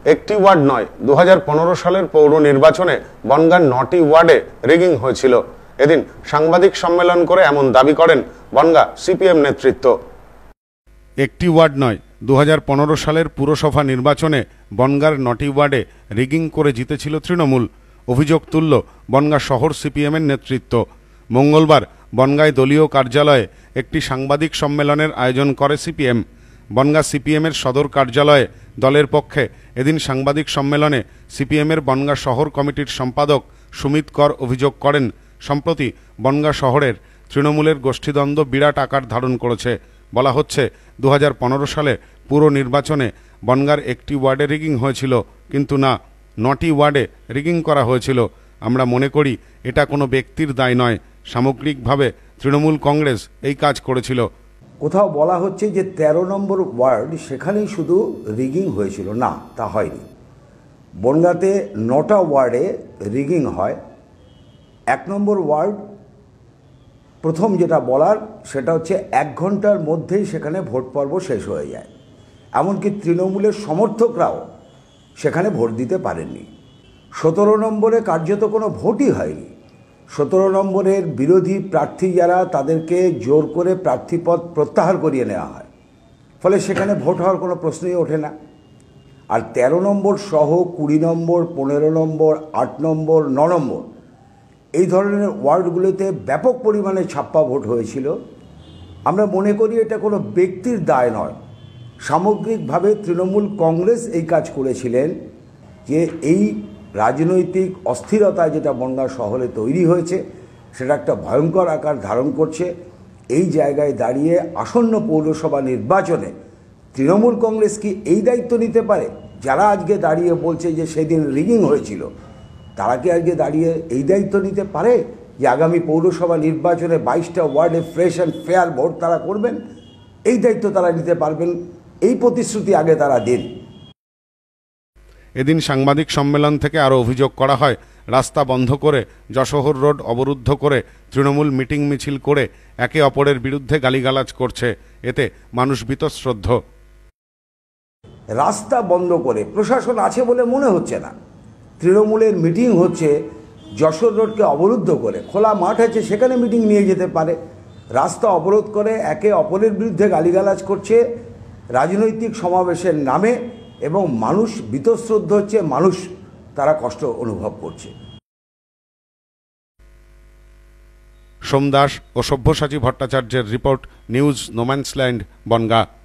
একটি ওয়ার্ড নয়, 2015 সালের পৌর নির্বাচনে বনগাঁর 9টি ওয়ার্ডে রিগিং হয়েছিল। এদিন সাংবাদিক সম্মেলন করে এমন দাবি করেন বনগাঁ সিপিএম নেতৃত্ব। একটি ওয়ার্ড নয়, 2015 সালের পুরসভা নির্বাচনে বনগাঁর 9টি ওয়ার্ডে রিগিং করে জিতেছিল তৃণমূল। অভিযোগ তুলল বনগাঁ শহর সিপিএমের নেতৃত্ব। মঙ্গলবার বনগাঁয় দলীয় কার্যালয়ে একটি সাংবাদিক সম্মেলনের আয়োজন করে সিপিএম। বনগাঁ সিপিএমের সদর কার্যালয়ে দলের পক্ষে এদিন সাংবাদিক সম্মেলনে সিপিএমের বনগাঁ শহর কমিটির সম্পাদক সুমিত কর অভিযোগ করেন, সম্প্রতি বনগাঁ শহরের তৃণমূলের গোষ্ঠীদ্বন্দ্ব বিরাট আকার ধারণ করেছে। বলা হচ্ছে 2015 সালে পুর নির্বাচনে বনগাঁর একটি ওয়ার্ডে রিগিং হয়েছিল, কিন্তু না, 9টি ওয়ার্ডে রিগিং করা হয়েছিল। আমরা মনে করি এটা কোনো ব্যক্তির দায় নয়, সামগ্রিকভাবে তৃণমূল কংগ্রেস এই কাজ করেছিল। কোথাও বলা হচ্ছে যে 13 নম্বর ওয়ার্ড সেখানেই শুধু রিগিং হয়েছিল, না, তা হয়নি। বনগাঁতে 9টা ওয়ার্ডে রিগিং হয়। 1 নম্বর ওয়ার্ড প্রথম যেটা বলার সেটা হচ্ছে 1 ঘন্টার মধ্যেই সেখানে ভোট পর্ব শেষ হয়ে যায়। এমনকি তৃণমূলের সমর্থকরাও সেখানে ভোট দিতে পারেননি। 17 নম্বরে কার্যত কোনো ভোটই হয়নি। 17 নম্বরের বিরোধী প্রার্থী যারা, তাদেরকে জোর করে প্রার্থীপদ প্রত্যাহার করিয়ে নেওয়া হয়, ফলে সেখানে ভোট হওয়ার কোনো প্রশ্নই ওঠে না। আর 13 নম্বর সহ 20 নম্বর, 15 নম্বর, 8 নম্বর, 9 নম্বর এই ধরনের ওয়ার্ডগুলোতে ব্যাপক পরিমাণে ছাপ্পা ভোট হয়েছিল। আমরা মনে করি এটা কোনো ব্যক্তির দায় নয়, সামগ্রিকভাবে তৃণমূল কংগ্রেস এই কাজ করেছিলেন যে এই রাজনৈতিক অস্থিরতা যেটা বনগাঁ শহরে তৈরি হয়েছে সেটা একটা ভয়ঙ্কর আকার ধারণ করছে। এই জায়গায় দাঁড়িয়ে আসন্ন পৌরসভা নির্বাচনে তৃণমূল কংগ্রেস কি এই দায়িত্ব নিতে পারে? যারা আজকে দাঁড়িয়ে বলছে যে সেদিন রিগিং হয়েছিল, তারা কি আজকে দাঁড়িয়ে এই দায়িত্ব নিতে পারে যে আগামী পৌরসভা নির্বাচনে 22টা ওয়ার্ডে ফ্রেশ অ্যান্ড ফেয়ার ভোট তারা করবেন? এই দায়িত্ব তারা নিতে পারবেন? এই প্রতিশ্রুতি আগে তারা দিন। এদিন সাংবাদিক সম্মেলন থেকে আরও অভিযোগ করা হয়, রাস্তা বন্ধ করে যশোহর রোড অবরুদ্ধ করে তৃণমূল মিটিং মিছিল করে একে অপরের বিরুদ্ধে গালিগালাজ করছে। এতে মানুষ বীতশ্রদ্ধ। রাস্তা বন্ধ করে প্রশাসন আছে বলে মনে হচ্ছে না। তৃণমূলের মিটিং হচ্ছে যশোর রোডকে অবরুদ্ধ করে, খোলা মাঠ আছে সেখানে মিটিং নিয়ে যেতে পারে। রাস্তা অবরোধ করে একে অপরের বিরুদ্ধে গালিগালাজ করছে রাজনৈতিক সমাবেশের নামে, এবং মানুষ বীতশ্রদ্ধ হচ্ছে, মানুষ তারা কষ্ট অনুভব করছে। সোমদাস ও সব্যসাচী ভট্টাচার্যের রিপোর্ট, নিউজ নোম্যান্সল্যান্ড, বনগাঁ।